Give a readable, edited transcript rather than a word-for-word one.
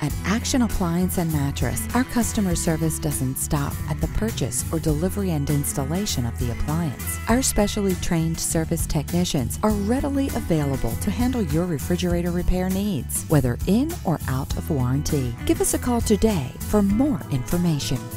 At Action Appliance and Mattress, our customer service doesn't stop at the purchase or delivery and installation of the appliance. Our specially trained service technicians are readily available to handle your refrigerator repair needs, whether in or out of warranty. Give us a call today for more information.